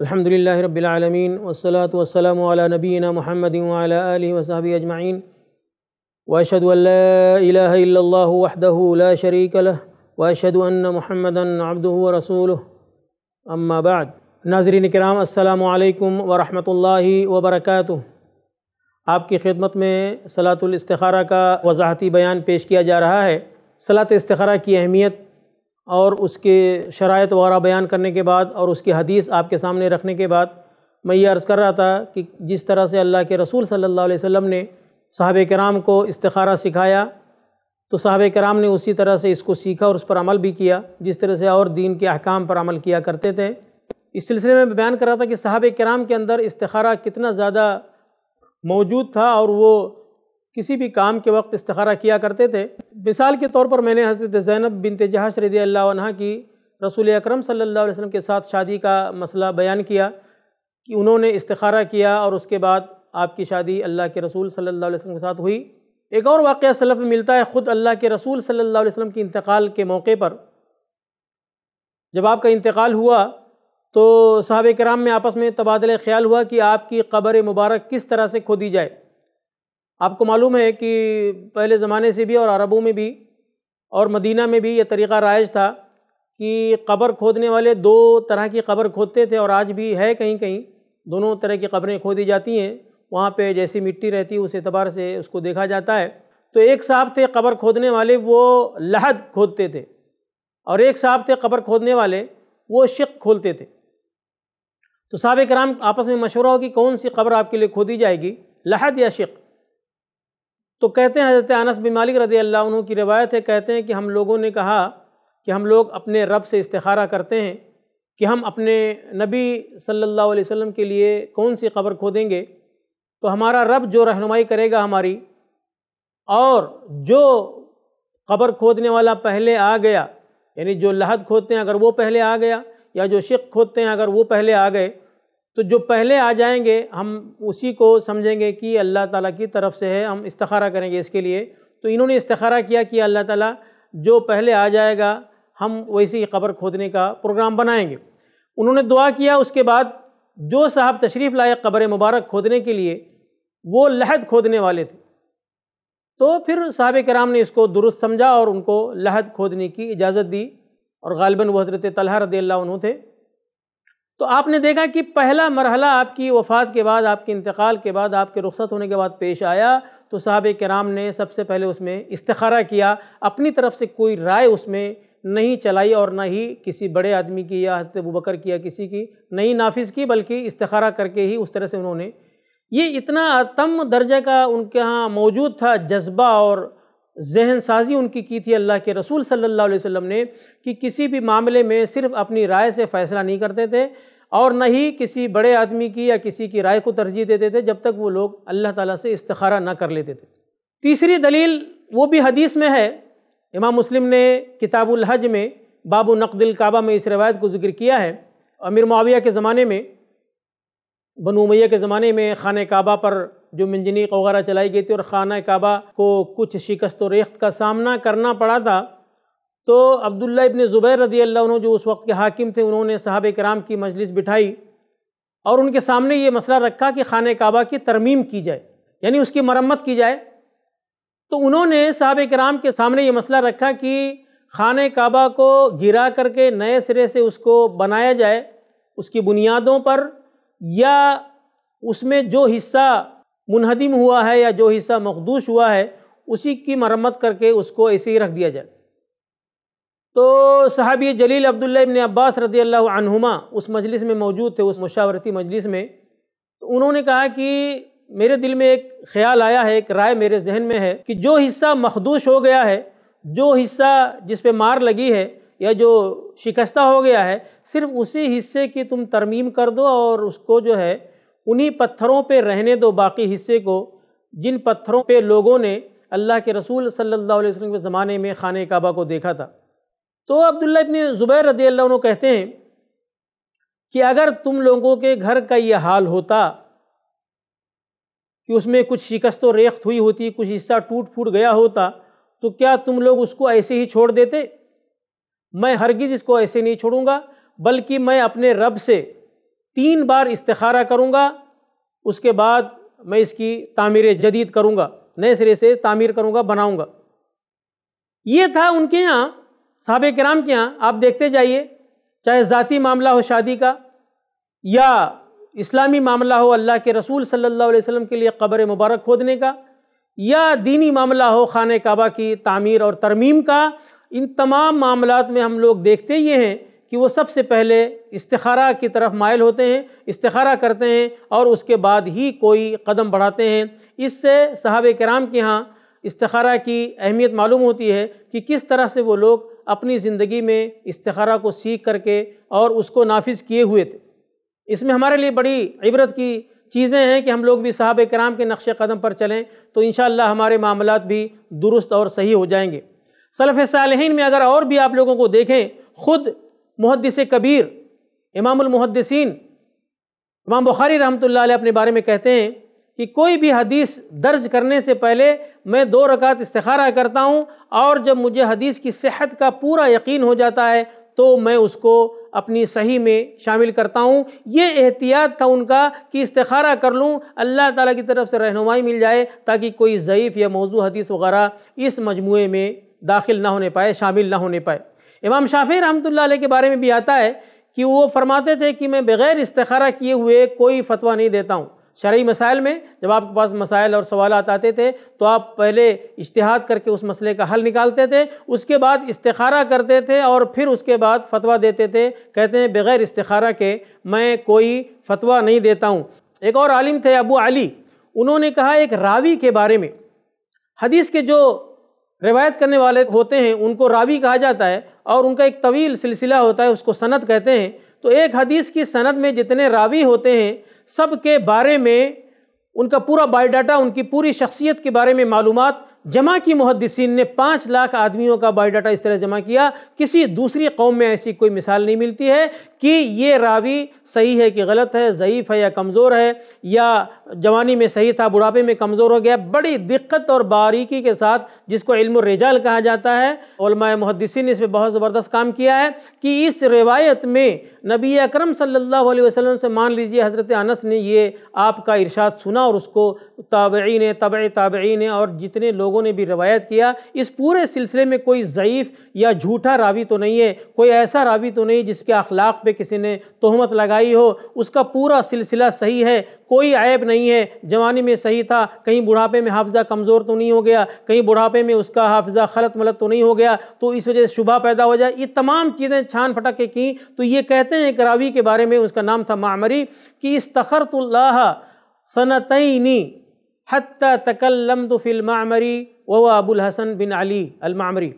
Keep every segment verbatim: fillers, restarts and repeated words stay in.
الحمدللہ رب العالمین والصلاة والسلام علی نبینا محمد وعلی آلہ وصحبہ اجمعین واشہد ان لا الہ الا اللہ وحدہ لا شریک لہ واشہد ان محمدا عبدہ ورسولہ اما بعد۔ ناظرین کرام، السلام علیکم ورحمۃ اللہ وبرکاتہ۔ آپ کی خدمت میں صلاۃ الاستخارہ کا وضاحتی بیان پیش کیا جا رہا ہے۔ صلاۃ استخارہ کی اہمیت اور اس کے شرائط وغیرہ بیان کرنے کے بعد اور اس کی حدیث آپ کے سامنے رکھنے کے بعد میں یہ عرض کر رہا تھا کہ جس طرح سے اللہ کے رسول صلی اللہ علیہ وسلم نے صحابہ کرام کو استخارہ سکھایا تو صحابہ کرام نے اسی طرح سے اس کو سیکھا اور اس پر عمل بھی کیا، جس طرح سے اور دین کے احکام پر عمل کیا کرتے تھے۔ اس سلسلے میں بیان کر رہا تھا کہ صحابہ کرام کے اندر استخارہ کتنا زیادہ موجود تھا اور وہ کسی بھی کام کے وقت استخارہ کیا کرتے تھے۔ مثال کے طور پر میں نے حضرت زینب بنت جہش رضی اللہ عنہ کی رسول اکرم صلی اللہ علیہ وسلم کے ساتھ شادی کا مسئلہ بیان کیا کہ انہوں نے استخارہ کیا اور اس کے بعد آپ کی شادی اللہ کے رسول صلی اللہ علیہ وسلم کے ساتھ ہوئی۔ ایک اور واقعہ سلف میں ملتا ہے، خود اللہ کے رسول صلی اللہ علیہ وسلم کے انتقال کے موقع پر جب آپ کا انتقال ہوا تو صحابہ کرام میں آپس میں تبادلہ خیال ہوا کہ آپ کی قبر مبارک کس طرح سے کھودی جائے۔ آپ کو معلوم ہے کہ پہلے زمانے سے بھی اور عربوں میں بھی اور مدینہ میں بھی یہ طریقہ رائج تھا کہ قبر کھودنے والے دو طرح کی قبر کھودتے تھے، اور آج بھی ہے کہیں کہیں دونوں طرح کی قبریں کھودی جاتی ہیں۔ وہاں پہ جیسی مٹی رہتی ہے اس اعتبار سے اس کو دیکھا جاتا ہے۔ تو ایک صاحب تھے قبر کھودنے والے، وہ لحد کھودتے تھے، اور ایک صاحب تھے قبر کھودنے والے وہ شق کھولتے تھے۔ تو صحابہ کرام آپس میں مشورہ ہو کہ کون سی قبر آپ کے لیے کھودی جائے گی، لحد یا شق؟ تو کہتے ہیں حضرت انس بن مالک رضی اللہ عنہ کی روایت ہے، کہتے ہیں کہ ہم لوگوں نے کہا کہ ہم لوگ اپنے رب سے استخارہ کرتے ہیں کہ ہم اپنے نبی صلی اللہ علیہ وسلم کے لیے کون سی قبر کھودیں گے، تو ہمارا رب جو رہنمائی کرے گا ہماری، اور جو قبر کھودنے والا پہلے آ گیا، یعنی جو لحد کھودتے ہیں اگر وہ پہلے آ گیا یا جو شق کھودتے ہیں اگر وہ پہلے آ گئے، تو جو پہلے آ جائیں گے ہم اسی کو سمجھیں گے کہ اللہ تعالیٰ کی طرف سے ہے، ہم استخارہ کریں گے اس کے لیے۔ تو انہوں نے استخارہ کیا کہ اللہ تعالیٰ جو پہلے آ جائے گا ہم ویسے ہی قبر کھودنے کا پروگرام بنائیں گے۔ انہوں نے دعا کیا، اس کے بعد جو صاحب تشریف لائے قبر مبارک کھودنے کے لیے وہ لحد کھودنے والے تھے، تو پھر صحابہ کرام نے اس کو درست سمجھا اور ان کو لحد کھودنے کی اجازت دی، اور غالباً وہ حضرت طلحہ رضی اللہ عنہ تھے۔ تو آپ نے دیکھا کہ پہلا مرحلہ آپ کی وفات کے بعد، آپ کے انتقال کے بعد، آپ کے رخصت ہونے کے بعد پیش آیا، تو صحابہ کرام نے سب سے پہلے اس میں استخارہ کیا، اپنی طرف سے کوئی رائے اس میں نہیں چلائی، اور نہ ہی کسی بڑے آدمی کی یا حضرت ابوبکر کی یا کسی کی نہیں نافذ کی، بلکہ استخارہ کر کے ہی اس طرح سے انہوں نے، یہ اتنا تم درجہ کا ان کے ہاں موجود تھا جذبہ اور ذہن سازی ان کی کی تھی اللہ کے رسول صلی اللہ علیہ وسلم نے، کہ کسی بھی معاملے میں صرف اپنی رائے سے فیصلہ نہیں کرتے تھے، اور نہ ہی کسی بڑے آدمی کی یا کسی کی رائے کو ترجیح دیتے تھے جب تک وہ لوگ اللہ تعالیٰ سے استخارہ نہ کر لیتے تھے۔ تیسری دلیل وہ بھی حدیث میں ہے، امام مسلم نے کتاب الحج میں باب نقد الکعبہ میں اس روایت کو ذکر کیا ہے۔ امیر معاویہ کے زمانے میں، بنو امیہ کے زمانے میں خانہ کعبہ پر جو منجنیق وغیرہ چلائی گئی تھی اور خانہ کعبہ کو کچھ شکست و ریخت کا سامنا کرنا پڑا تھا، تو عبداللہ ابن زبیر رضی اللہ عنہ جو اس وقت کے حاکم تھے، انہوں نے صحابہ کرام کی مجلس بٹھائی اور ان کے سامنے یہ مسئلہ رکھا کہ خانہ کعبہ کی ترمیم کی جائے، یعنی اس کی مرمت کی جائے۔ تو انہوں نے صحابہ کرام کے سامنے یہ مسئلہ رکھا کہ خانہ کعبہ کو گرا کر کے نئے سرے سے اس کو بنایا جائے اس کی بنیادوں پر، یا اس میں جو حصہ منہدم ہوا ہے یا جو حصہ مخدوش ہوا ہے اسی کی مرمت کر کے اس کو ایسے ہی رکھ دیا جائے۔ تو صحابی جلیل عبداللہ ابن عباس رضی اللہ عنہما اس مجلس میں موجود تھے، اس مشاورتی مجلس میں۔ تو انہوں نے کہا کہ میرے دل میں ایک خیال آیا ہے، ایک رائے میرے ذہن میں ہے کہ جو حصہ مخدوش ہو گیا ہے، جو حصہ جس پہ مار لگی ہے یا جو شکستہ ہو گیا ہے، صرف اسی حصے کی تم ترمیم کر دو اور اس کو جو ہے انہی پتھروں پہ رہنے دو، باقی حصے کو جن پتھروں پہ لوگوں نے اللہ کے رسول صلی اللہ علیہ وسلم کے زمانے میں خانہ کعبہ کو دیکھا تھا۔ تو عبداللہ ابن زبیر رضی اللہ عنہ کہتے ہیں کہ اگر تم لوگوں کے گھر کا یہ حال ہوتا کہ اس میں کچھ شکست و ریخت ہوئی ہوتی، کچھ حصہ ٹوٹ پھوٹ گیا ہوتا، تو کیا تم لوگ اس کو ایسے ہی چھوڑ دیتے؟ میں ہرگز اس کو ایسے نہیں چھوڑوں گا، بلکہ میں اپنے رب سے تین بار استخارہ کروں گا، اس کے بعد میں اس کی تعمیر جدید کروں گا، نئے سرے سے تعمیر کروں گا، بناؤں گا۔ یہ تھا ان کے یہاں، صحابہ کرام کے یہاں۔ آپ دیکھتے جائیے، چاہے ذاتی معاملہ ہو شادی کا، یا اسلامی معاملہ ہو اللہ کے رسول صلی اللہ علیہ وسلم کے لیے قبر مبارک کھودنے کا، یا دینی معاملہ ہو خانہ کعبہ کی تعمیر اور ترمیم کا، ان تمام معاملات میں ہم لوگ دیکھتے یہ ہیں کہ وہ سب سے پہلے استخارہ کی طرف مائل ہوتے ہیں، استخارہ کرتے ہیں اور اس کے بعد ہی کوئی قدم بڑھاتے ہیں۔ اس سے صحابہ کرام کے ہاں استخارہ کی اہمیت معلوم ہوتی ہے کہ کس طرح سے وہ لوگ اپنی زندگی میں استخارہ کو سیکھ کر کے اور اس کو نافذ کیے ہوئے تھے۔ اس میں ہمارے لیے بڑی عبرت کی چیزیں ہیں کہ ہم لوگ بھی صحابہ کرام کے نقش قدم پر چلیں تو انشاءاللہ ہمارے معاملات بھی درست اور صحیح ہو جائیں گے۔ سلف صالحین میں اگر اور بھی آپ لوگوں کو دیکھیں، خود محدث کبیر امام المحدثین امام بخاری رحمۃ اللہ علیہ اپنے بارے میں کہتے ہیں کہ کوئی بھی حدیث درج کرنے سے پہلے میں دو رکعت استخارہ کرتا ہوں، اور جب مجھے حدیث کی صحت کا پورا یقین ہو جاتا ہے تو میں اس کو اپنی صحیح میں شامل کرتا ہوں۔ یہ احتیاط تھا ان کا کہ استخارہ کر لوں، اللہ تعالیٰ کی طرف سے رہنمائی مل جائے تاکہ کوئی ضعیف یا موضوع حدیث وغیرہ اس مجموعے میں داخل نہ ہونے پائے، شامل نہ ہونے پائے۔ امام شافعی رحمۃ اللہ علیہ کے بارے میں بھی آتا ہے کہ وہ فرماتے تھے کہ میں بغیر استخارہ کیے ہوئے کوئی فتویٰ نہیں دیتا ہوں۔ شرعی مسائل میں جب آپ کے پاس مسائل اور سوالات آتے تھے تو آپ پہلے اجتہاد کر کے اس مسئلے کا حل نکالتے تھے، اس کے بعد استخارہ کرتے تھے اور پھر اس کے بعد فتویٰ دیتے تھے۔ کہتے ہیں بغیر استخارہ کے میں کوئی فتویٰ نہیں دیتا ہوں۔ ایک اور عالم تھے ابو علی، انہوں نے کہا ایک راوی کے بارے میں، حدیث کے جو روایت کرنے والے ہوتے ہیں ان کو راوی کہا جاتا ہے، اور ان کا ایک طویل سلسلہ ہوتا ہے، اس کو سند کہتے ہیں۔ تو ایک حدیث کی سند میں جتنے راوی ہوتے ہیں سب کے بارے میں ان کا پورا بایو ڈاٹا، ان کی پوری شخصیت کے بارے میں معلومات جمع کی۔ محدثین نے پانچ لاکھ آدمیوں کا بایو ڈاٹا اس طرح جمع کیا، کسی دوسری قوم میں ایسی کوئی مثال نہیں ملتی ہے کہ یہ راوی صحیح ہے کہ غلط ہے، ضعیف ہے یا کمزور ہے، یا جوانی میں صحیح تھا بڑھاپے میں کمزور ہو گیا۔ بڑی دقت اور باریکی کے ساتھ، جس کو علم الرجال کہا جاتا ہے، علماء محدثین نے اس پہ بہت زبردست کام کیا ہے کہ اس روایت میں نبی اکرم صلی اللہ علیہ وسلم سے مان لیجئے حضرت انس نے یہ آپ کا ارشاد سنا، اور اس کو تابعین تبع تابعین اور جتنے لوگوں نے بھی روایت کیا، اس پورے سلسلے میں کوئی ضعیف یا جھوٹا راوی تو نہیں ہے، کوئی ایسا راوی تو نہیں جس کے اخلاق پہ کسی نے تہمت لگائی ہو، اس کا پورا سلسلہ صحیح ہے، کوئی عیب نہیں ہے۔ جوانی میں صحیح تھا، کہیں بڑھاپے میں حافظہ کمزور تو نہیں ہو گیا، کہیں بڑھاپے میں اس کا حافظہ خلط ملط تو نہیں ہو گیا تو اس وجہ سے شبہ پیدا ہو جائے۔ یہ تمام چیزیں چھان پھٹک کے کی تو یہ کہتے ہیں ایک راوی کے بارے میں، اس کا نام تھا معمری، کہ استخرت اللہ سنتین حتی تکلمت فی المعمری وهو ابو الحسن بن علی المعمری۔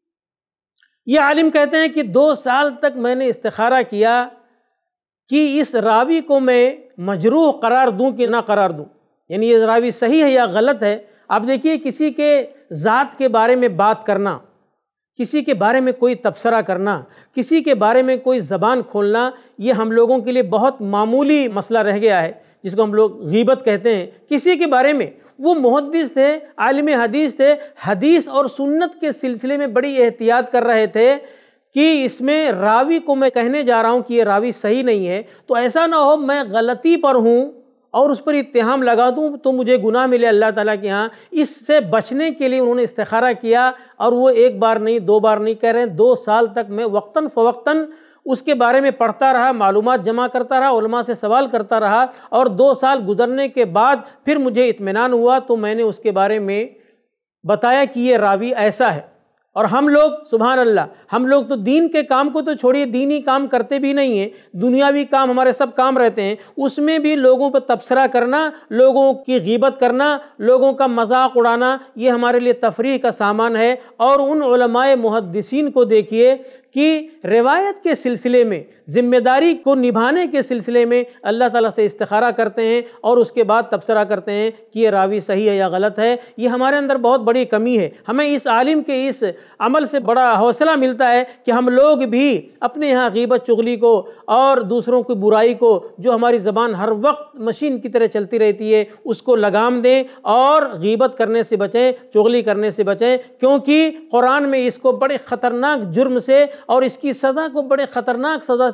یہ عالم کہتے ہیں کہ دو سال تک میں نے استخارہ کیا کہ اس راوی کو میں مجروح قرار دوں کہ نہ قرار دوں، یعنی یہ راوی صحیح ہے یا غلط ہے۔ آپ دیکھیے کسی کے ذات کے بارے میں بات کرنا، کسی کے بارے میں کوئی تبصرہ کرنا، کسی کے بارے میں کوئی زبان کھولنا، یہ ہم لوگوں کے لیے بہت معمولی مسئلہ رہ گیا ہے، جس کو ہم لوگ غیبت کہتے ہیں۔ کسی کے بارے میں، وہ محدث تھے، عالم حدیث تھے، حدیث اور سنت کے سلسلے میں بڑی احتیاط کر رہے تھے کہ اس میں راوی کو میں کہنے جا رہا ہوں کہ یہ راوی صحیح نہیں ہے تو ایسا نہ ہو میں غلطی پر ہوں اور اس پر اتہام لگا دوں تو مجھے گناہ ملے اللہ تعالیٰ کے ہاں۔ اس سے بچنے کے لیے انہوں نے استخارہ کیا، اور وہ ایک بار نہیں، دو بار نہیں کہہ رہے ہیں، دو سال تک میں وقتاً فوقتاً اس کے بارے میں پڑھتا رہا، معلومات جمع کرتا رہا، علماء سے سوال کرتا رہا، اور دو سال گزرنے کے بعد پھر مجھے اطمینان ہوا تو میں نے اس کے بارے میں بتایا کہ یہ راوی ایسا ہے۔ اور ہم لوگ سبحان اللہ، ہم لوگ تو دین کے کام کو تو چھوڑیے، دینی کام کرتے بھی نہیں ہیں، دنیاوی کام ہمارے سب کام رہتے ہیں، اس میں بھی لوگوں پر تبصرہ کرنا، لوگوں کی غیبت کرنا، لوگوں کا مذاق اڑانا، یہ ہمارے لیے تفریح کا سامان ہے۔ اور ان علماء محدثین کو دیکھیے کہ روایت کے سلسلے میں، ذمہ داری کو نبھانے کے سلسلے میں اللہ تعالیٰ سے استخارہ کرتے ہیں اور اس کے بعد تبصرہ کرتے ہیں کہ یہ راوی صحیح ہے یا غلط ہے۔ یہ ہمارے اندر بہت بڑی کمی ہے۔ ہمیں اس عالم کے اس عمل سے بڑا حوصلہ ملتا ہے کہ ہم لوگ بھی اپنے یہاں غیبت چغلی کو اور دوسروں کی برائی کو، جو ہماری زبان ہر وقت مشین کی طرح چلتی رہتی ہے، اس کو لگام دیں اور غیبت کرنے سے بچیں، چغلی کرنے سے بچیں، کیونکہ قرآن میں اس کو بڑے خطرناک جرم سے اور اس کی سزا کو بڑے خطرناک سزا سے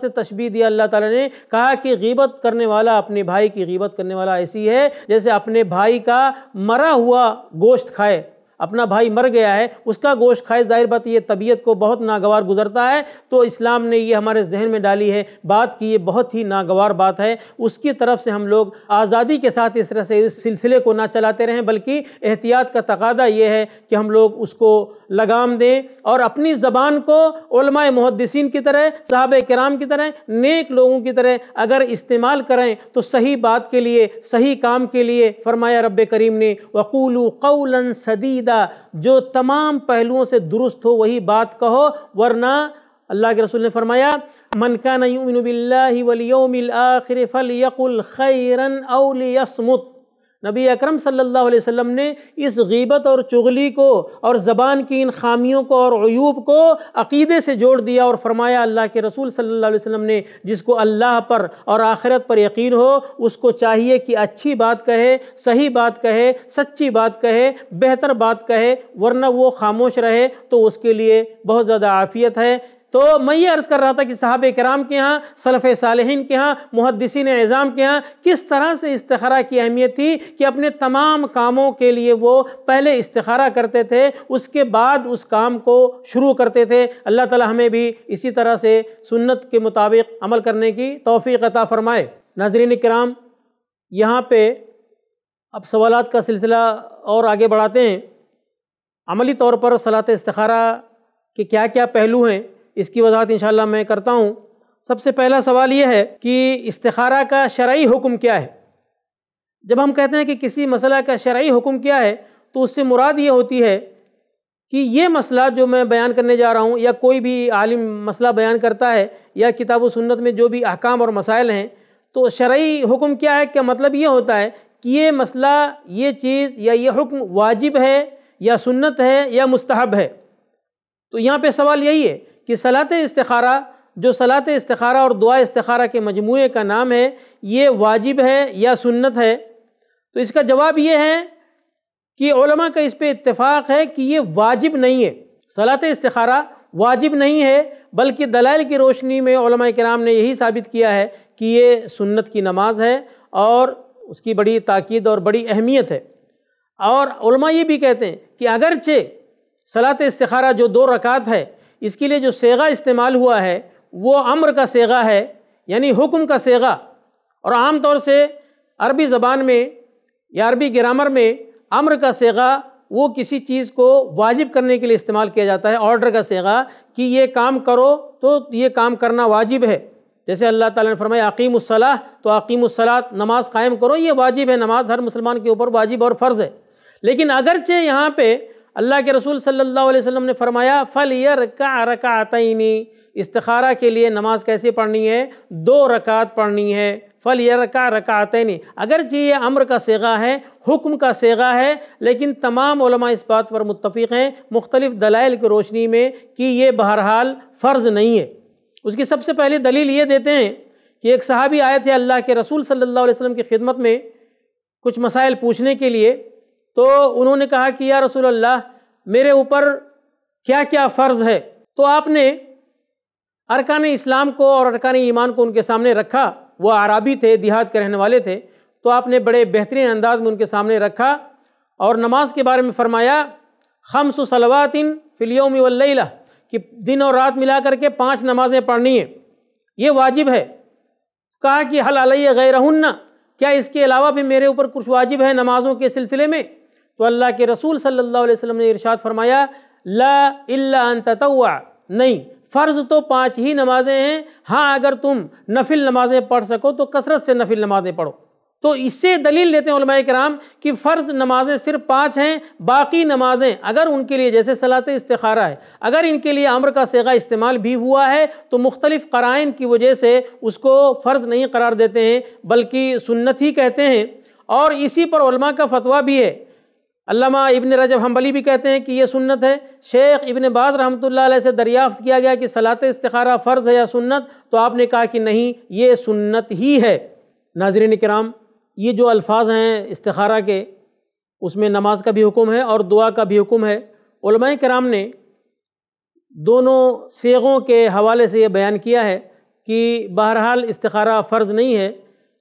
تشبیہ دیا اللہ تعالیٰ نے، کہا کہ غیبت کرنے والا اپنے بھائی کی غیبت کرنے والا ایسی ہے جیسے اپنے بھائی کا مرا ہوا گوشت کھائے۔ اپنا بھائی مر گیا ہے، اس کا گوشت کھائے، ظاہر بات یہ طبیعت کو بہت ناگوار گزرتا ہے۔ تو اسلام نے یہ ہمارے ذہن میں ڈالی ہے بات کی، یہ بہت ہی ناگوار بات ہے، اس کی طرف سے ہم لوگ آزادی کے ساتھ اس طرح سے اس سلسلے کو نہ چلاتے رہیں، بلکہ احتیاط کا تقاضا یہ ہے کہ ہم لوگ اس کو لگام دیں اور اپنی زبان کو علماء محدثین کی طرح، صحابہ کرام کی طرح، نیک لوگوں کی طرح اگر استعمال کریں تو صحیح بات کے لیے، صحیح کام کے لیے۔ فرمایا رب کریم نے وَقُولُوا قَوْلًا سَدِيدًا، جو تمام پہلوؤں سے درست ہو وہی بات کہو، ورنہ اللہ کے رسول نے فرمایا من کان یؤمن باللہ والیوم الآخر فلیقل خیرا او لیصمت۔ نبی اکرم صلی اللہ علیہ وسلم نے اس غیبت اور چغلی کو اور زبان کی ان خامیوں کو اور عیوب کو عقیدے سے جوڑ دیا اور فرمایا اللہ کے رسول صلی اللہ علیہ وسلم نے جس کو اللہ پر اور آخرت پر یقین ہو اس کو چاہیے کہ اچھی بات کہے، صحیح بات کہے، سچی بات کہے، بہتر بات کہے، ورنہ وہ خاموش رہے تو اس کے لیے بہت زیادہ عافیت ہے۔ تو میں یہ عرض کر رہا تھا کہ صحابہ کرام کے ہاں، سلف صالحین کے ہاں، محدثین اعظام کے ہاں کس طرح سے استخارہ کی اہمیت تھی کہ اپنے تمام کاموں کے لیے وہ پہلے استخارہ کرتے تھے، اس کے بعد اس کام کو شروع کرتے تھے۔ اللہ تعالی ہمیں بھی اسی طرح سے سنت کے مطابق عمل کرنے کی توفیق عطا فرمائے۔ ناظرین کرام، یہاں پہ اب سوالات کا سلسلہ اور آگے بڑھاتے ہیں۔ عملی طور پر صلاۃ استخارہ کے کیا کیا پہلو ہیں اس کی وضاحت انشاءاللہ میں کرتا ہوں۔ سب سے پہلا سوال یہ ہے کہ استخارہ کا شرعی حکم کیا ہے؟ جب ہم کہتے ہیں کہ کسی مسئلہ کا شرعی حکم کیا ہے تو اس سے مراد یہ ہوتی ہے کہ یہ مسئلہ جو میں بیان کرنے جا رہا ہوں یا کوئی بھی عالم مسئلہ بیان کرتا ہے یا کتاب و سنت میں جو بھی احکام اور مسائل ہیں تو شرعی حکم کیا ہے، کیا مطلب یہ ہوتا ہے کہ یہ مسئلہ، یہ چیز یا یہ حکم واجب ہے یا سنت ہے یا مستحب ہے۔ تو یہاں پہ سوال یہی ہے کہ صلاۃ استخارہ، جو صلاۃ استخارہ اور دعا استخارہ کے مجموعے کا نام ہے، یہ واجب ہے یا سنت ہے؟ تو اس کا جواب یہ ہے کہ علماء کا اس پہ اتفاق ہے کہ یہ واجب نہیں ہے، صلاۃ استخارہ واجب نہیں ہے، بلکہ دلائل کی روشنی میں علماء کرام نے یہی ثابت کیا ہے کہ یہ سنت کی نماز ہے اور اس کی بڑی تاکید اور بڑی اہمیت ہے۔ اور علماء یہ بھی کہتے ہیں کہ اگرچہ صلاۃ استخارہ جو دو رکعت ہے اس کے لیے جو صیغہ استعمال ہوا ہے وہ امر کا صیغہ ہے، یعنی حکم کا صیغہ، اور عام طور سے عربی زبان میں یا عربی گرامر میں امر کا صیغہ وہ کسی چیز کو واجب کرنے کے لیے استعمال کیا جاتا ہے، آرڈر کا صیغہ کہ یہ کام کرو تو یہ کام کرنا واجب ہے۔ جیسے اللہ تعالیٰ نے فرمایا اقیم الصلاۃ، تو اقیم الصلاۃ، نماز قائم کرو، یہ واجب ہے، نماز ہر مسلمان کے اوپر واجب اور فرض ہے۔ لیکن اگرچہ یہاں پہ اللہ کے رسول صلی اللہ علیہ وسلم نے فرمایا فَلْيَرْكَعْ رَكَعَتَيْنِ، استخارہ کے لیے نماز کیسے پڑھنی ہے؟ دو رکعت پڑھنی ہے۔ فَلْيَرْكَعْ رَكَعَتَيْنِ، اگرچہ یہ امر کا صیغہ ہے، حکم کا صیغہ ہے، لیکن تمام علماء اس بات پر متفق ہیں مختلف دلائل کی روشنی میں کہ یہ بہرحال فرض نہیں ہے۔ اس کی سب سے پہلے دلیل یہ دیتے ہیں کہ ایک صحابی آئے تھے اللہ کے رسول صلی اللہ علیہ وسلم کی خدمت میں کچھ مسائل پوچھنے کے لیے، تو انہوں نے کہا کہ یا رسول اللہ میرے اوپر کیا کیا فرض ہے؟ تو آپ نے ارکان اسلام کو اور ارکان ایمان کو ان کے سامنے رکھا۔ وہ اعرابی تھے، دیہات کے رہنے والے تھے، تو آپ نے بڑے بہترین انداز میں ان کے سامنے رکھا اور نماز کے بارے میں فرمایا خمس صلوات فی الیوم واللیلہ، کہ دن اور رات ملا کر کے پانچ نمازیں پڑھنی ہیں، یہ واجب ہے۔ کہا کہ حل علیہ غیرہن، کیا اس کے علاوہ بھی میرے اوپر کچھ واجب ہے نمازوں کے سلسلے میں؟ تو اللہ کے رسول صلی اللہ علیہ وسلم نے ارشاد فرمایا لا الا ان تطوع، نہیں، فرض تو پانچ ہی نمازیں ہیں، ہاں اگر تم نفل نمازیں پڑھ سکو تو کثرت سے نفل نمازیں پڑھو۔ تو اس سے دلیل لیتے ہیں علماء کرام کہ فرض نمازیں صرف پانچ ہیں، باقی نمازیں اگر ان کے لیے جیسے صلاۃ استخارہ ہے، اگر ان کے لیے امر کا صیغہ استعمال بھی ہوا ہے تو مختلف قرائن کی وجہ سے اس کو فرض نہیں قرار دیتے ہیں بلکہ سنت ہی کہتے ہیں۔ اور اسی پر علماء کا فتویٰ بھی ہے، علامہ ابن رجب حنبلی بھی کہتے ہیں کہ یہ سنت ہے۔ شیخ ابن باز رحمۃ اللہ علیہ سے دریافت کیا گیا کہ صلاۃ استخارہ فرض ہے یا سنت، تو آپ نے کہا کہ نہیں، یہ سنت ہی ہے۔ ناظرین کرام، یہ جو الفاظ ہیں استخارہ کے، اس میں نماز کا بھی حکم ہے اور دعا کا بھی حکم ہے۔ علماء کرام نے دونوں صیغوں کے حوالے سے یہ بیان کیا ہے کہ بہرحال استخارہ فرض نہیں ہے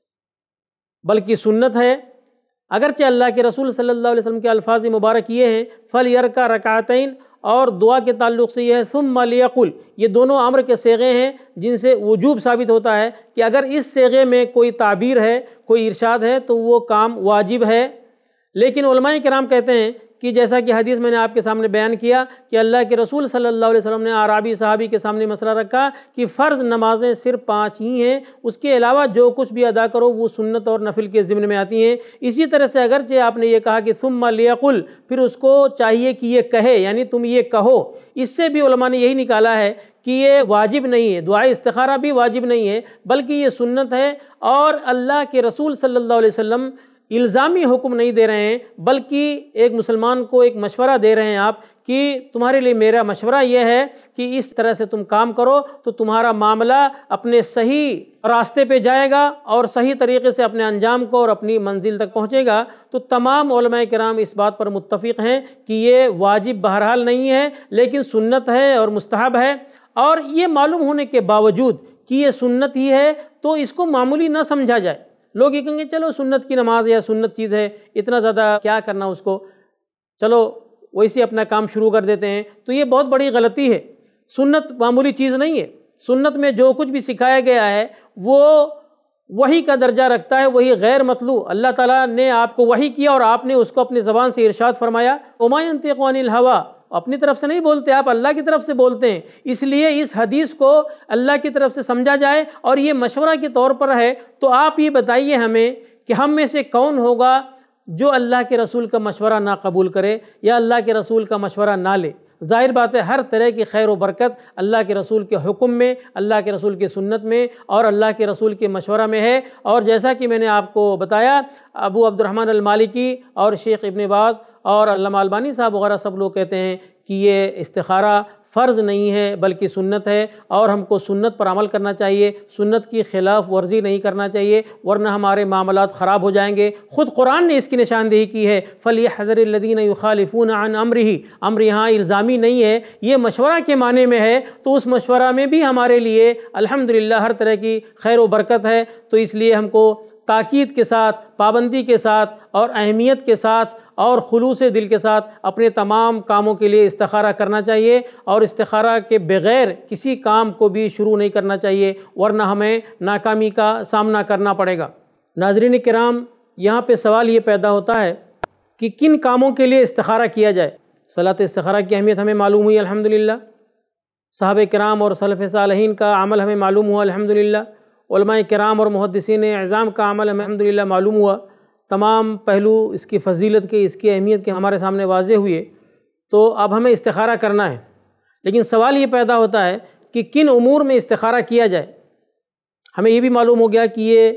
بلکہ سنت ہے، اگرچہ اللہ کے رسول صلی اللہ علیہ وسلم کے الفاظ مبارک یہ ہیں فَلْيَرْكَعْ رَكْعَتَيْن، اور دعا کے تعلق سے یہ ہے ثُمَّ لِيَقُلْ، یہ دونوں امر کے صیغے ہیں جن سے وجوب ثابت ہوتا ہے کہ اگر اس صیغے میں کوئی تعبیر ہے، کوئی ارشاد ہے تو وہ کام واجب ہے۔ لیکن علماء کرام کہتے ہیں کہ جیسا کہ حدیث میں نے آپ کے سامنے بیان کیا کہ اللہ کے رسول صلی اللہ علیہ وسلم نے اعرابی صحابی کے سامنے مسئلہ رکھا کہ فرض نمازیں صرف پانچ ہی ہیں، اس کے علاوہ جو کچھ بھی ادا کرو وہ سنت اور نفل کے ضمن میں آتی ہیں۔ اسی طرح سے اگرچہ آپ نے یہ کہا کہ ثم لیقل، پھر اس کو چاہیے کہ یہ کہے، یعنی تم یہ کہو، اس سے بھی علماء نے یہی نکالا ہے کہ یہ واجب نہیں ہے، دعائے استخارہ بھی واجب نہیں ہے بلکہ یہ سنت ہے، اور اللہ کے رسول صلی اللہ علیہ وسلم الزامی حکم نہیں دے رہے ہیں بلکہ ایک مسلمان کو ایک مشورہ دے رہے ہیں آپ کہ تمہارے لیے میرا مشورہ یہ ہے کہ اس طرح سے تم کام کرو تو تمہارا معاملہ اپنے صحیح راستے پہ جائے گا اور صحیح طریقے سے اپنے انجام کو اور اپنی منزل تک پہنچے گا۔ تو تمام علماء کرام اس بات پر متفق ہیں کہ یہ واجب بہرحال نہیں ہے لیکن سنت ہے اور مستحب ہے، اور یہ معلوم ہونے کے باوجود کہ یہ سنت ہی ہے تو اس کو معمولی نہ سمجھا جائے۔ لوگ یہ کہیں گے چلو سنت کی نماز یا سنت چیز ہے، اتنا زیادہ کیا کرنا اس کو، چلو ویسے اپنا کام شروع کر دیتے ہیں، تو یہ بہت بڑی غلطی ہے۔ سنت معمولی چیز نہیں ہے، سنت میں جو کچھ بھی سکھایا گیا ہے وہ وحی کا درجہ رکھتا ہے، وہی غیر مطلوع۔ اللہ تعالیٰ نے آپ کو وحی کیا اور آپ نے اس کو اپنی زبان سے ارشاد فرمایا، وَمَا يَنطِقُ عَنِ الْهَوَىٰ، اپنی طرف سے نہیں بولتے آپ، اللہ کی طرف سے بولتے ہیں، اس لیے اس حدیث کو اللہ کی طرف سے سمجھا جائے اور یہ مشورہ کے طور پر ہے۔ تو آپ یہ بتائیے ہمیں کہ ہم میں سے کون ہوگا جو اللہ کے رسول کا مشورہ نہ قبول کرے یا اللہ کے رسول کا مشورہ نہ لے؟ ظاہر بات ہے ہر طرح کی خیر و برکت اللہ کے رسول کے حکم میں، اللہ کے رسول کی سنت میں اور اللہ کے رسول کے مشورہ میں ہے۔ اور جیسا کہ میں نے آپ کو بتایا، ابو عبد الرحمن المالکی اور شیخ ابن باز اور علامہ البانی صاحب وغیرہ سب لوگ کہتے ہیں کہ یہ استخارہ فرض نہیں ہے بلکہ سنت ہے، اور ہم کو سنت پر عمل کرنا چاہیے، سنت کی خلاف ورزی نہیں کرنا چاہیے ورنہ ہمارے معاملات خراب ہو جائیں گے۔ خود قرآن نے اس کی نشاندہی کی ہے، فَلْيَحْذَرِ الَّذِينَ يُخَالِفُونَ عَنْ أَمْرِهِ، امر یہاں الزامی نہیں ہے، یہ مشورہ کے معنی میں ہے، تو اس مشورہ میں بھی ہمارے لیے الحمدللہ ہر طرح کی خیر و برکت ہے۔ تو اس لیے ہم کو تاکید کے ساتھ، پابندی کے ساتھ اور اہمیت کے ساتھ اور خلوص دل کے ساتھ اپنے تمام کاموں کے لیے استخارہ کرنا چاہیے، اور استخارہ کے بغیر کسی کام کو بھی شروع نہیں کرنا چاہیے ورنہ ہمیں ناکامی کا سامنا کرنا پڑے گا۔ ناظرین کرام، یہاں پہ سوال یہ پیدا ہوتا ہے کہ کن کاموں کے لیے استخارہ کیا جائے۔ صلاۃ استخارہ کی اہمیت ہمیں معلوم ہوئی الحمدللہ، صحابہ کرام اور سلف صالحین کا عمل ہمیں معلوم ہوا الحمدللہ، علماء کرام اور محدثین اعظام کا عمل ہمیں الحمدللہ معلوم ہوا، تمام پہلو اس کی فضیلت کے، اس کی اہمیت کے ہمارے سامنے واضح ہوئے۔ تو اب ہمیں استخارہ کرنا ہے، لیکن سوال یہ پیدا ہوتا ہے کہ کن امور میں استخارہ کیا جائے۔ ہمیں یہ بھی معلوم ہو گیا کہ یہ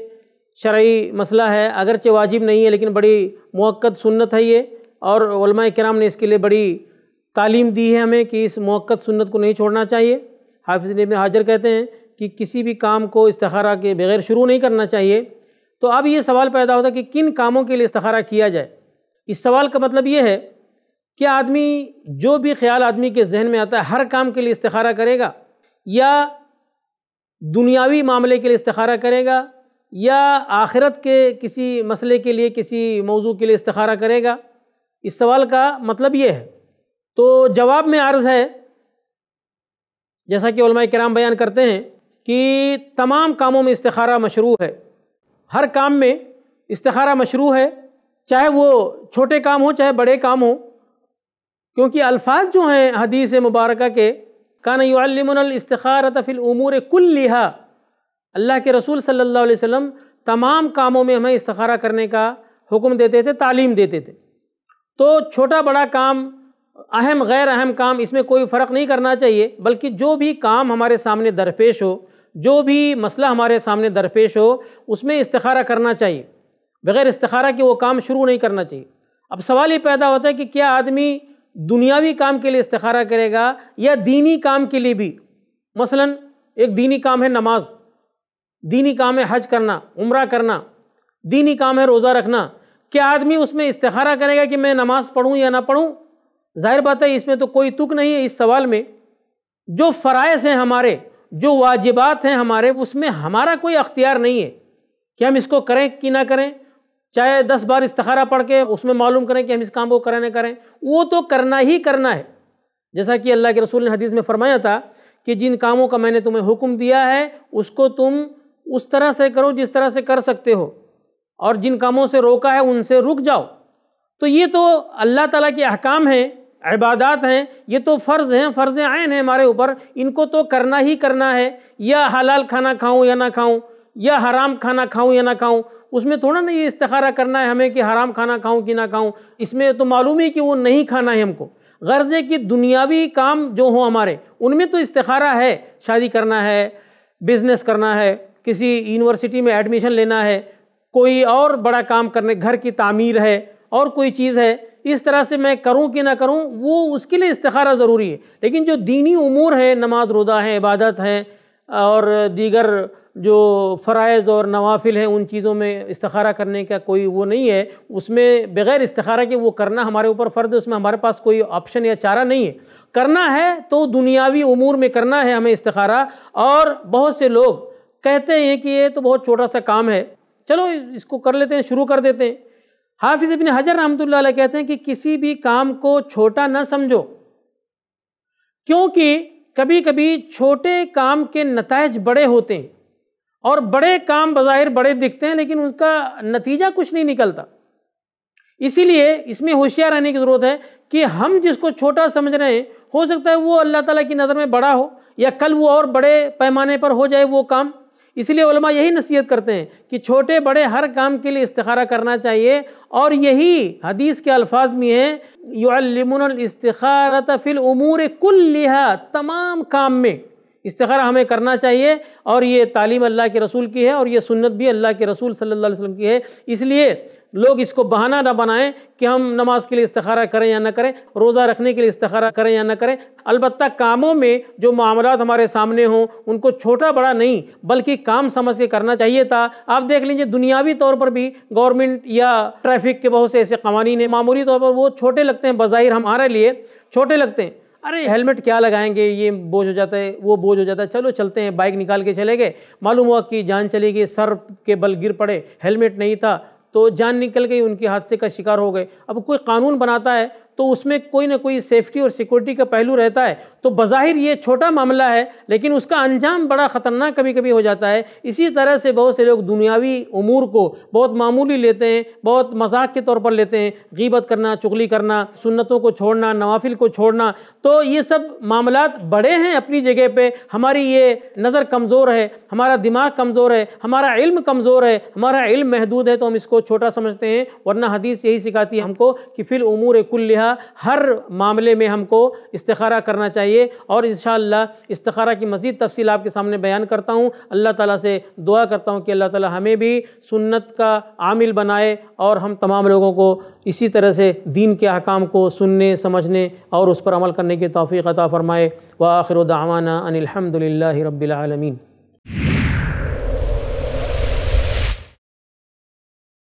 شرعی مسئلہ ہے، اگرچہ واجب نہیں ہے لیکن بڑی موقت سنت ہے یہ، اور علماء کرام نے اس کے لیے بڑی تعلیم دی ہے ہمیں کہ اس موقت سنت کو نہیں چھوڑنا چاہیے۔ حافظ ابن حجر کہتے ہیں کہ کسی بھی کام کو استخارہ کے بغیر شروع نہیں کرنا چاہیے۔ تو اب یہ سوال پیدا ہوتا ہے کہ کن کاموں کے لیے استخارہ کیا جائے۔ اس سوال کا مطلب یہ ہے کہ آدمی جو بھی خیال آدمی کے ذہن میں آتا ہے ہر کام کے لیے استخارہ کرے گا، یا دنیاوی معاملے کے لیے استخارہ کرے گا، یا آخرت کے کسی مسئلے کے لیے، کسی موضوع کے لیے استخارہ کرے گا۔ اس سوال کا مطلب یہ ہے۔ تو جواب میں عرض ہے، جیسا کہ علماء کرام بیان کرتے ہیں کہ تمام کاموں میں استخارہ مشروع ہے، ہر کام میں استخارہ مشروع ہے، چاہے وہ چھوٹے کام ہوں چاہے بڑے کام ہوں، کیونکہ الفاظ جو ہیں حدیث مبارکہ کے کان یعلمنا الاستخارۃ فی الامور کلھا، اللہ کے رسول صلی اللہ علیہ وسلم تمام کاموں میں ہمیں استخارہ کرنے کا حکم دیتے تھے، تعلیم دیتے تھے۔ تو چھوٹا بڑا کام، اہم غیر اہم کام، اس میں کوئی فرق نہیں کرنا چاہیے، بلکہ جو بھی کام ہمارے سامنے درپیش ہو، جو بھی مسئلہ ہمارے سامنے درپیش ہو، اس میں استخارہ کرنا چاہیے، بغیر استخارہ کے وہ کام شروع نہیں کرنا چاہیے۔ اب سوال یہ پیدا ہوتا ہے کہ کیا آدمی دنیاوی کام کے لیے استخارہ کرے گا یا دینی کام کے لیے بھی؟ مثلا ایک دینی کام ہے نماز، دینی کام ہے حج کرنا، عمرہ کرنا، دینی کام ہے روزہ رکھنا، کیا آدمی اس میں استخارہ کرے گا کہ میں نماز پڑھوں یا نہ پڑھوں؟ ظاہر بات ہے اس میں تو کوئی تک نہیں ہے۔ اس سوال میں جو فرائض ہیں ہمارے، جو واجبات ہیں ہمارے اس میں ہمارا کوئی اختیار نہیں ہے کہ ہم اس کو کریں کہ نہ کریں، چاہے دس بار استخارہ پڑھ کے اس میں معلوم کریں کہ ہم اس کام کو کریں نہ کریں، وہ تو کرنا ہی کرنا ہے۔ جیسا کہ اللہ کے رسول نے حدیث میں فرمایا تھا کہ جن کاموں کا میں نے تمہیں حکم دیا ہے اس کو تم اس طرح سے کرو جس طرح سے کر سکتے ہو، اور جن کاموں سے روکا ہے ان سے رک جاؤ۔ تو یہ تو اللہ تعالیٰ کے احکام ہیں، عبادات ہیں، یہ تو فرض ہیں، فرض عین ہیں ہمارے اوپر، ان کو تو کرنا ہی کرنا ہے، یا حلال کھانا کھاؤں یا نہ کھاؤں، یا حرام کھانا کھاؤں یا نہ کھاؤں۔ اس میں تھوڑا نا یہ استخارہ کرنا ہے ہمیں کہ حرام کھانا کھاؤں کہ نہ کھاؤں، اس میں تو معلوم ہی کہ وہ نہیں کھانا ہے ہم کو۔ غرض ہے کہ دنیاوی کام جو ہوں ہمارے ان میں تو استخارہ ہے، شادی کرنا ہے، بزنس کرنا ہے، کسی یونیورسٹی میں ایڈمیشن لینا ہے، کوئی اور بڑا کام کرنے، گھر کی تعمیر ہے، اور کوئی چیز ہے، اس طرح سے میں کروں کہ نہ کروں، وہ اس کے لیے استخارہ ضروری ہے۔ لیکن جو دینی امور ہے، نماز روزہ ہے، عبادت ہے، اور دیگر جو فرائض اور نوافل ہیں، ان چیزوں میں استخارہ کرنے کا کوئی وہ نہیں ہے، اس میں بغیر استخارہ کے وہ کرنا ہمارے اوپر فرض ہے، اس میں ہمارے پاس کوئی آپشن یا چارہ نہیں ہے۔ کرنا ہے تو دنیاوی امور میں کرنا ہے ہمیں استخارہ۔ اور بہت سے لوگ کہتے ہیں کہ یہ تو بہت چھوٹا سا کام ہے، چلو اس کو کر لیتے ہیں، شروع کر دیتے ہیں۔ حافظ ابن حجر رحمۃ اللہ علیہ کہتے ہیں کہ کسی بھی کام کو چھوٹا نہ سمجھو، کیونکہ کبھی کبھی چھوٹے کام کے نتائج بڑے ہوتے ہیں، اور بڑے کام بظاہر بڑے دکھتے ہیں لیکن اس کا نتیجہ کچھ نہیں نکلتا۔ اسی لیے اس میں ہوشیار رہنے کی ضرورت ہے کہ ہم جس کو چھوٹا سمجھ رہے ہیں ہو سکتا ہے وہ اللہ تعالیٰ کی نظر میں بڑا ہو، یا کل وہ اور بڑے پیمانے پر ہو جائے وہ کام۔ اس لیے علماء یہی نصیحت کرتے ہیں کہ چھوٹے بڑے ہر کام کے لیے استخارہ کرنا چاہیے، اور یہی حدیث کے الفاظ میں ہیں یعلمون الاستخارۃ فی الامور کلھا، تمام کام میں استخارہ ہمیں کرنا چاہیے، اور یہ تعلیم اللہ کے رسول کی ہے، اور یہ سنت بھی اللہ کے رسول صلی اللہ علیہ وسلم کی ہے۔ اس لیے لوگ اس کو بہانہ نہ بنائیں کہ ہم نماز کے لیے استخارہ کریں یا نہ کریں، روزہ رکھنے کے لیے استخارہ کریں یا نہ کریں۔ البتہ کاموں میں جو معاملات ہمارے سامنے ہوں ان کو چھوٹا بڑا نہیں بلکہ کام سمجھ کے کرنا چاہیے تھا۔ آپ دیکھ لیجئے دنیاوی طور پر بھی گورنمنٹ یا ٹریفک کے بہت سے ایسے قوانین ہیں، معمولی طور پر وہ چھوٹے لگتے ہیں، بظاہر ہمارے لیے چھوٹے لگتے ہیں، ارے ہیلمٹ کیا لگائیں گے، یہ بوجھ ہو جاتا ہے، وہ بوجھ ہو جاتا ہے، چلو چلتے ہیں، بائک نکال کے چلے گئے، معلوم ہوا کہ جان چلی گئی، سر کے بل گر پڑے، ہیلمٹ نہیں تھا تو جان نکل گئی، ان کے حادثے کا شکار ہو گئے۔ اب کوئی قانون بناتا ہے تو اس میں کوئی نہ کوئی سیفٹی اور سیکورٹی کا پہلو رہتا ہے، تو بظاہر یہ چھوٹا معاملہ ہے لیکن اس کا انجام بڑا خطرناک کبھی کبھی ہو جاتا ہے۔ اسی طرح سے بہت سے لوگ دنیاوی امور کو بہت معمولی لیتے ہیں، بہت مذاق کے طور پر لیتے ہیں، غیبت کرنا، چغلی کرنا، سنتوں کو چھوڑنا، نوافل کو چھوڑنا، تو یہ سب معاملات بڑے ہیں اپنی جگہ پہ۔ ہماری یہ نظر کمزور ہے، ہمارا دماغ کمزور ہے، ہمارا علم کمزور ہے، ہمارا علم محدود ہے، تو ہم اس کو چھوٹا سمجھتے ہیں، ورنہ حدیث یہی سکھاتی ہے ہم کو کہ فی الامور کلھا، ہر معاملے میں ہم کو استخارہ کرنا چاہیے۔ اور انشاءاللہ استخارہ کی مزید تفصیل آپ کے سامنے بیان کرتا ہوں۔ اللہ تعالیٰ سے دعا کرتا ہوں کہ اللہ تعالیٰ ہمیں بھی سنت کا عامل بنائے، اور ہم تمام لوگوں کو اسی طرح سے دین کے احکام کو سننے، سمجھنے اور اس پر عمل کرنے کی توفیق عطا فرمائے۔ وآخر دعوانا ان الحمد للہ رب العالمین۔